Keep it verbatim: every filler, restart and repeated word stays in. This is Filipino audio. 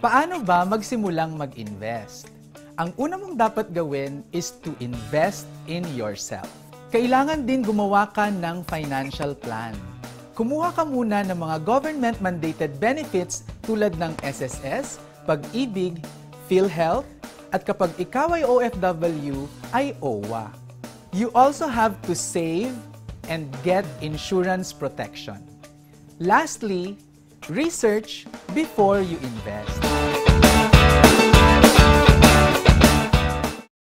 Paano ba magsimulang mag-invest? Ang una mong dapat gawin is to invest in yourself. Kailangan din gumawa ka ng financial plan. Kumuha ka muna ng mga government-mandated benefits tulad ng S S S, Pag-ibig, PhilHealth, at kapag ikaw ay O F W, ay O W A. You also have to save and get insurance protection. Lastly, research before you invest.